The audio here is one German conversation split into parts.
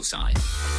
side.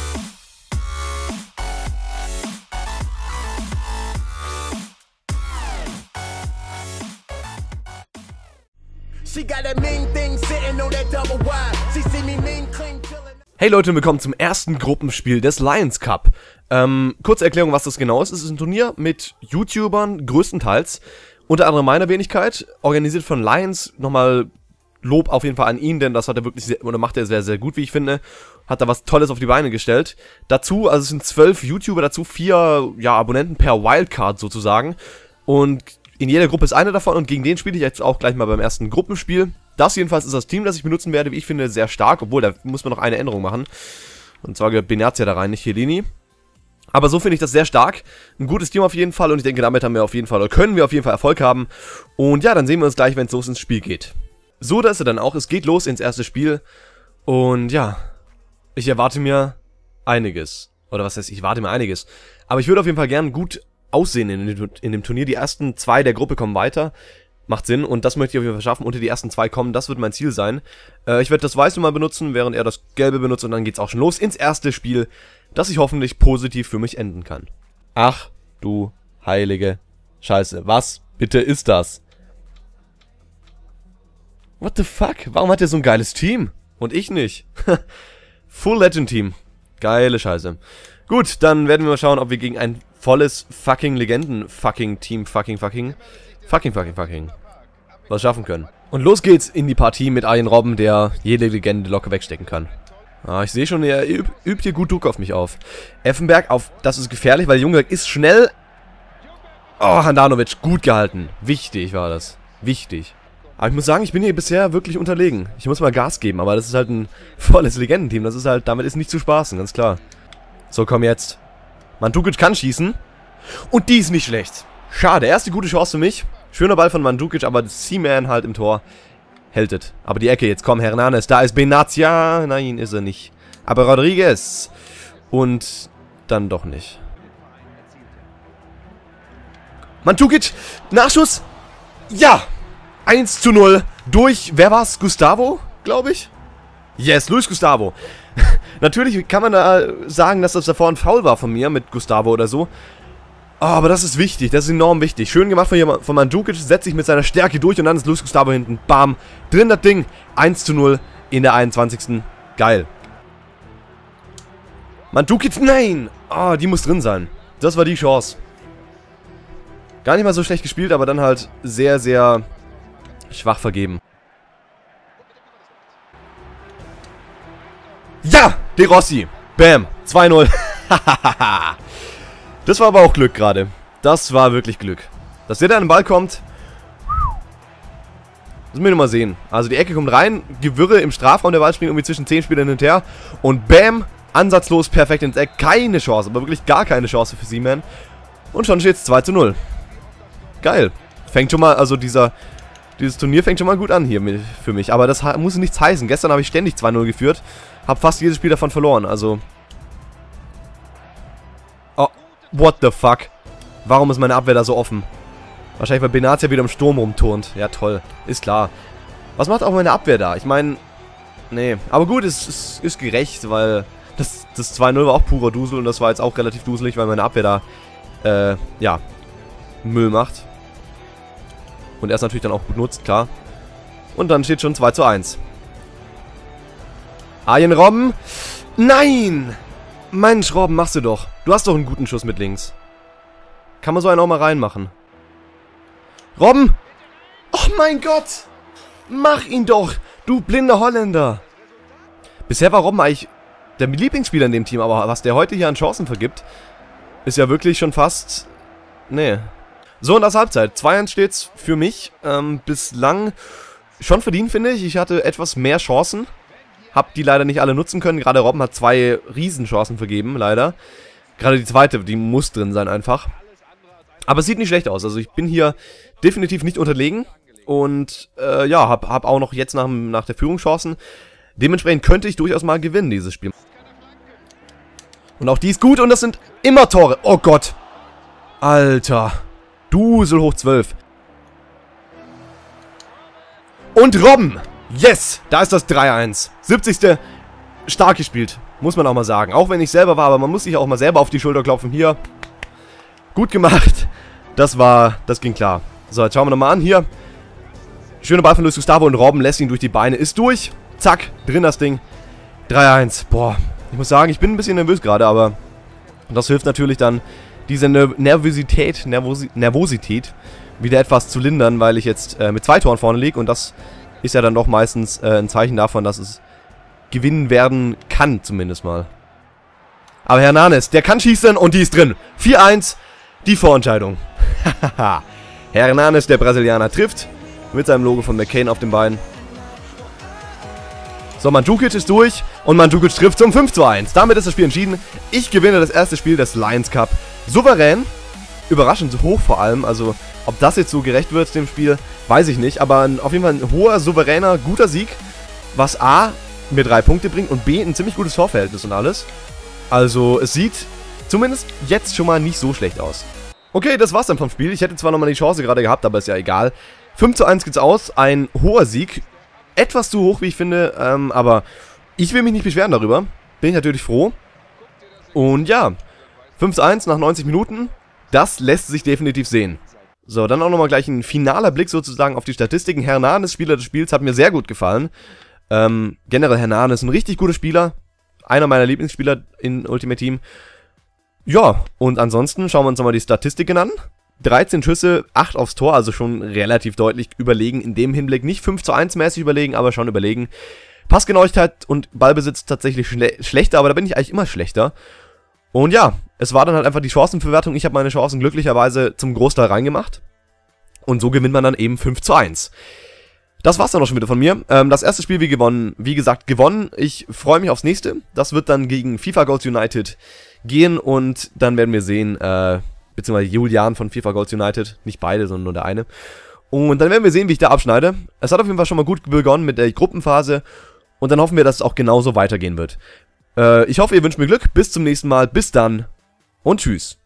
Hey Leute, willkommen zum ersten Gruppenspiel des Lions Cup. Kurze Erklärung, was das genau ist. Es ist ein Turnier mit YouTubern, größtenteils. Unter anderem meiner Wenigkeit, organisiert von Lions. Nochmal Lob auf jeden Fall an ihn, denn das hat er wirklich sehr, oder macht er sehr, sehr gut, wie ich finde. Hat da was Tolles auf die Beine gestellt. Dazu, also es sind 12 YouTuber, dazu 4 Abonnenten per Wildcard sozusagen. Und in jeder Gruppe ist einer davon und gegen den spiele ich jetzt auch gleich mal beim ersten Gruppenspiel. Das jedenfalls ist das Team, das ich benutzen werde, wie ich finde, sehr stark. Obwohl, da muss man noch eine Änderung machen. Und zwar gehört Benazia da rein, nicht Helini. Aber so finde ich das sehr stark. Ein gutes Team auf jeden Fall und ich denke, damit haben wir auf jeden Fall, oder können wir auf jeden Fall Erfolg haben. Und ja, dann sehen wir uns gleich, wenn es los ins Spiel geht. So, da ist er dann auch. Es geht los ins erste Spiel. Und ja, ich erwarte mir einiges. Oder was heißt, ich erwarte mir einiges. Aber ich würde auf jeden Fall gern gut aussehen in dem Turnier. Die ersten 2 der Gruppe kommen weiter. Macht Sinn und das möchte ich auf jeden Fall schaffen. Unter die ersten 2 kommen, das wird mein Ziel sein. Ich werde das Weiße mal benutzen, während er das Gelbe benutzt und dann geht's auch schon los ins erste Spiel, das ich hoffentlich positiv für mich enden kann. Ach du heilige Scheiße, was bitte ist das? What the fuck? Warum hat er so ein geiles Team? Und ich nicht. Full Legend Team. Geile Scheiße. Gut, dann werden wir mal schauen, ob wir gegen ein volles fucking Legenden-Fucking-Team was schaffen können. Und los geht's in die Partie mit Arjen Robben, der jede Legende locker wegstecken kann. Ah, ich sehe schon, er übt hier gut Druck auf mich auf. Effenberg, das ist gefährlich, weil der Junge ist schnell. Oh, Handanovic, gut gehalten. Wichtig war das. Wichtig. Aber ich muss sagen, ich bin hier bisher wirklich unterlegen. Ich muss mal Gas geben, aber das ist halt ein volles Legendenteam. Das ist halt, damit ist nicht zu spaßen, ganz klar. So, komm jetzt. Mandzukic kann schießen. Und die ist nicht schlecht. Schade, erste gute Chance für mich. Schöner Ball von Mandzukic, aber Seaman halt im Tor. Hältet. Aber die Ecke, jetzt komm, Hernanes. Da ist Benazia. Nein, ist er nicht. Aber Rodriguez. Und dann doch nicht. Mandzukic. Nachschuss. Ja. 1:0 durch, wer war's? Gustavo, glaube ich? Yes, Luis Gustavo. Natürlich kann man da sagen, dass das davor ein Foul war von mir mit Gustavo oder so. Oh, aber das ist wichtig, das ist enorm wichtig. Schön gemacht von Mandzukic, setzt sich mit seiner Stärke durch und dann ist Luis Gustavo hinten. Bam, drin das Ding. 1:0 in der 21. Geil. Mandzukic, nein! Oh, die muss drin sein. Das war die Chance. Gar nicht mal so schlecht gespielt, aber dann halt sehr, sehr schwach vergeben. Ja! De Rossi. Bam. 2:0. Das war aber auch Glück gerade. Das war wirklich Glück. Dass der da an den Ball kommt. Müssen wir nur mal sehen. Also die Ecke kommt rein. Gewirre im Strafraum. Der Ball springt irgendwie zwischen 10 Spielern hin und her. Und bam. Ansatzlos. Perfekt ins Eck. Keine Chance. Aber wirklich gar keine Chance für Seaman. Und schon steht es 2:0. Geil. Fängt schon mal, also dieses Turnier fängt schon mal gut an hier für mich. Aber das muss nichts heißen. Gestern habe ich ständig 2:0 geführt. Hab fast jedes Spiel davon verloren. Also. Oh, what the fuck? Warum ist meine Abwehr da so offen? Wahrscheinlich, weil Benazia wieder im Sturm rumturnt. Ja, toll. Ist klar. Was macht auch meine Abwehr da? Ich meine. Nee. Aber gut, es ist gerecht, weil das 2:0 war auch purer Dusel. Und das war jetzt auch relativ duselig, weil meine Abwehr da, ja, Müll macht. Und er es natürlich dann auch gut nutzt, klar. Und dann steht schon 2:1. Arjen Robben. Nein! Mensch, Robben, machst du doch. Du hast doch einen guten Schuss mit links. Kann man so einen auch mal reinmachen. Robben! Oh mein Gott! Mach ihn doch! Du blinder Holländer! Bisher war Robben eigentlich der Lieblingsspieler in dem Team, aber was der heute hier an Chancen vergibt, ist ja wirklich schon fast... Nee. So, und das Halbzeit. 2:1 steht's für mich. Bislang schon verdient, finde ich. Ich hatte etwas mehr Chancen. Hab die leider nicht alle nutzen können. Gerade Robben hat 2 Riesenchancen vergeben, leider. Gerade die zweite, die muss drin sein einfach. Aber es sieht nicht schlecht aus. Also ich bin hier definitiv nicht unterlegen. Und ja, hab auch noch jetzt nach der Führung Chancen. Dementsprechend könnte ich durchaus mal gewinnen, dieses Spiel. Und auch die ist gut und das sind immer Tore. Oh Gott. Alter. Dusel hoch 12. Und Robben. Yes. Da ist das 3:1. 70. Stark gespielt. Muss man auch mal sagen. Auch wenn ich selber war, aber man muss sich auch mal selber auf die Schulter klopfen. Hier. Gut gemacht. Das ging klar. So, jetzt schauen wir nochmal an. Hier. Schöner Ball von Luis Gustavo und Robben lässt ihn durch die Beine. Ist durch. Zack. Drin das Ding. 3-1. Boah. Ich muss sagen, ich bin ein bisschen nervös gerade, aber das hilft natürlich dann, diese Nervosität wieder etwas zu lindern, weil ich jetzt mit 2 Toren vorne liege und das ist ja dann doch meistens ein Zeichen davon, dass es gewinnen werden kann, zumindest mal. Aber Hernanes, der kann schießen und die ist drin. 4-1, die Vorentscheidung. Hernanes, der Brasilianer, trifft mit seinem Logo von McCain auf dem Bein. So, Mandzukic ist durch und Mandzukic trifft zum 5:1. Damit ist das Spiel entschieden. Ich gewinne das erste Spiel des Lions Cup souverän. Überraschend hoch vor allem. Also, ob das jetzt so gerecht wird dem Spiel, weiß ich nicht. Aber auf jeden Fall ein hoher, souveräner, guter Sieg. Was A, mir 3 Punkte bringt und B, ein ziemlich gutes Torverhältnis und alles. Also, es sieht zumindest jetzt schon mal nicht so schlecht aus. Okay, das war's dann vom Spiel. Ich hätte zwar nochmal die Chance gerade gehabt, aber ist ja egal. 5:1 geht's aus. Ein hoher Sieg. Etwas zu hoch, wie ich finde, aber ich will mich nicht beschweren darüber. Bin ich natürlich froh. Und ja, 5:1 nach 90 Minuten, das lässt sich definitiv sehen. So, dann auch nochmal gleich ein finaler Blick sozusagen auf die Statistiken. Hernanes, Spieler des Spiels, hat mir sehr gut gefallen. Generell Hernanes, ein richtig guter Spieler. Einer meiner Lieblingsspieler in Ultimate Team. Ja, und ansonsten schauen wir uns nochmal die Statistiken an. 13 Schüsse, 8 aufs Tor, also schon relativ deutlich überlegen in dem Hinblick. Nicht 5:1 mäßig überlegen, aber schon überlegen. Passgenauigkeit und Ballbesitz tatsächlich schlechter, aber da bin ich eigentlich immer schlechter. Und ja, es war dann halt einfach die Chancenverwertung. Ich habe meine Chancen glücklicherweise zum Großteil reingemacht. Und so gewinnt man dann eben 5:1. Das war's dann auch schon wieder von mir. Das erste Spiel wie gesagt, gewonnen. Ich freue mich aufs nächste. Das wird dann gegen FIFA Goals United gehen und dann werden wir sehen, beziehungsweise Julian von FIFA Goals United, nicht beide, sondern nur der eine. Und dann werden wir sehen, wie ich da abschneide. Es hat auf jeden Fall schon mal gut begonnen mit der Gruppenphase und dann hoffen wir, dass es auch genauso weitergehen wird. Ich hoffe, ihr wünscht mir Glück. Bis zum nächsten Mal. Bis dann und tschüss.